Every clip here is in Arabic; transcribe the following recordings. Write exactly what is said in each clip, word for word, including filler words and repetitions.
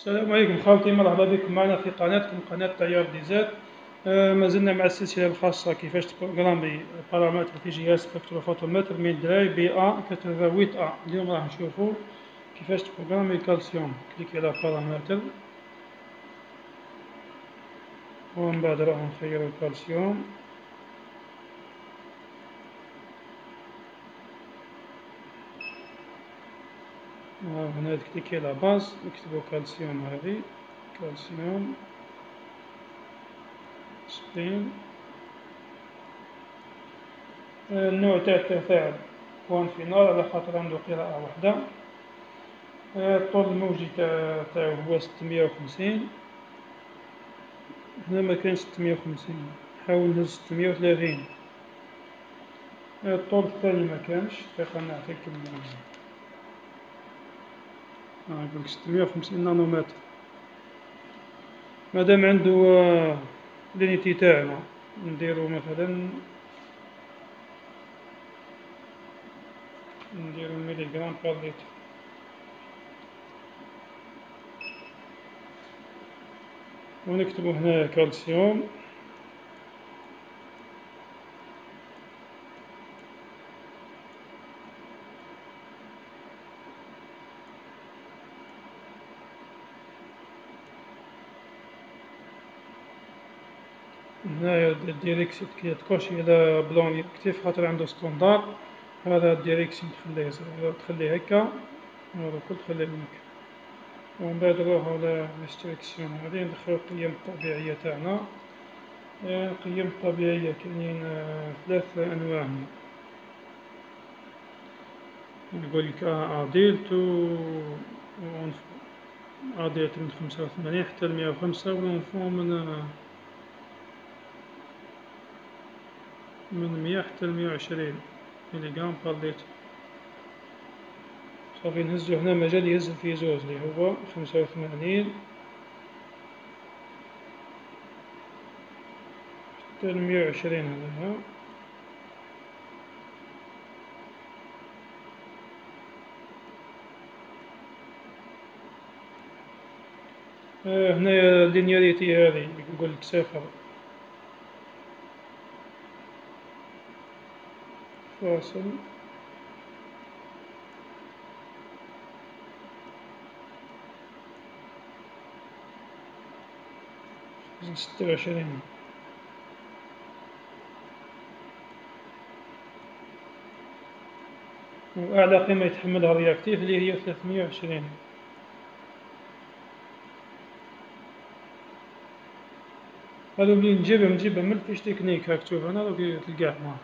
السلام عليكم خوتي، مرحبا بكم معنا في قناتكم قناة تيار ديزات. آه ما زلنا مع السلسلة الخاصة كيفاش تبروغرامي بارامتر في جهاز سبكتروفوتومتر من دراي بي أ ثمانية وثمانين أ. اليوم راح نشوفو كيفاش تبروغرامي الكالسيوم. كليكي على بارامتر ومن بعد راح نخيرو الكالسيوم. هنا تكليكي على باز نكتبو كالسيوم، هذه كالسيوم سبين. النوع تاع التفاعل بوان فينال على خاطر عنده قراءة وحدة. الطول الموجي تاعو هو ستمية وخمسين، هنا مكانش ستمية وخمسين، نحاول نهز ستمية وثلاثين. الطول الثاني مكانش، دقيقة نعطيكم ها يقولك ستمية وخمسين نانومتر. مادام عندو لينيتي تاعنا نديرو مثلا نديرو ميليغرام بار لتر. ونكتبو هنا كالسيوم هنايا الديريكسي كي تكوشي على بلون يكتيف خاطر عنده ستوندار. هذا الديريكسي تخليه تخليه هكا، هذا الكل تخليه هكا. ومن بعد نروحو على ريستريكسيون، هادي ندخلو القيم الطبيعية تاعنا. القيم الطبيعية كاينين ثلاث أنواع، نقولك أديلت و أديلت من خمسة وثمانين حتى لمية وخمسة، والأونفون من من مية حتى لمية وعشرين ميليغرام بار لتر. صافي نهزو هنا مجال يهز فيه زوز لي هو خمسة وثمانين حتى لمية وعشرين. هذاها آه هنايا اللينياريتي هذه يقولك صفر فاصل ستة وعشرين. وأعلى قيمة يتحملها الرياكتيف اللي هي ثلاثمية وعشرين. هادو اللي نجيبهم نجيبهم من الفيش تكنيك، هاك تشوف هنا دوك تلقاهم.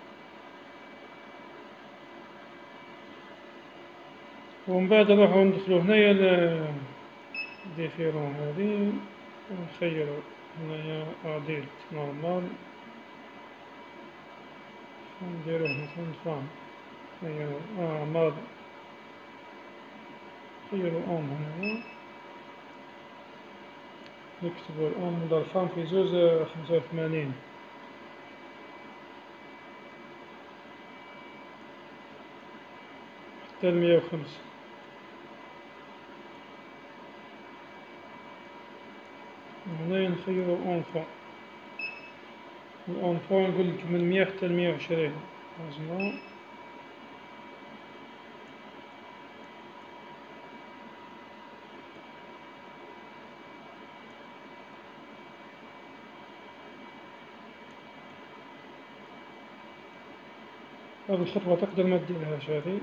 ومن بعد نروحو ندخلو هنايا ديفيرون هادي ونخيرو هنايا أديلت نورمال، نديروه مثلا فام، نخيرو أعمار، نخيرو أم هنايا، نكتبو الأم ولا الفام في زوز خمسة وثمانين حتى لمية وخمسة. هنايا نخيرو أونفون، الأونفون نقولك من مية حتى لمية وعشرين. لازم هذه الخطوة تقدر ما ديرهاش هذه.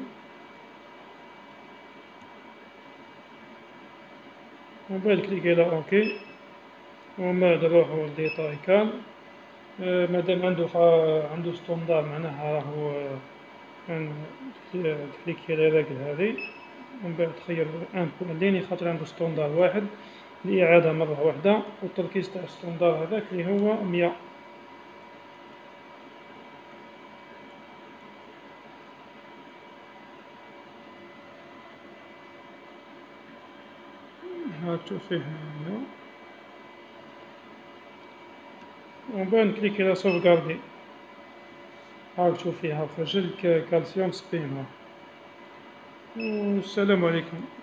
ومن بعد كليكي على اوكي، ومن بعد نروحو لديتاي كان. آه مادام عندو عندو ستوندار معناها راهو تكليكي على الرقل هذه، ومن بعد تخير ان بوان ليني خاطر عندو ستوندار واحد لإعادة مرة واحدة، والتركيز تاع الستوندار هذاك اللي هو مية. هاك تشوف فيه هنا، ومن بعد نكليكي على سوفغاردي. هاك تشوف فيها خرج لك كالسيوم سبين. والسلام عليكم.